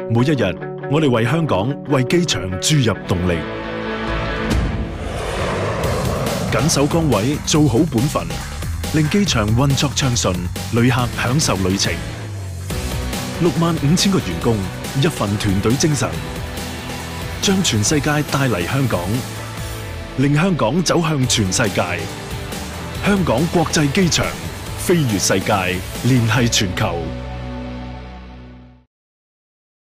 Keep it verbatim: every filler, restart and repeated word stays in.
每一日，我哋為香港、為機場注入動力，緊守崗位，做好本分，令機場運作暢順，旅客享受旅程。六萬五千個員工，一份團隊精神，將全世界帶嚟香港，令香港走向全世界。香港國際機場，飛越世界，聯繫全球。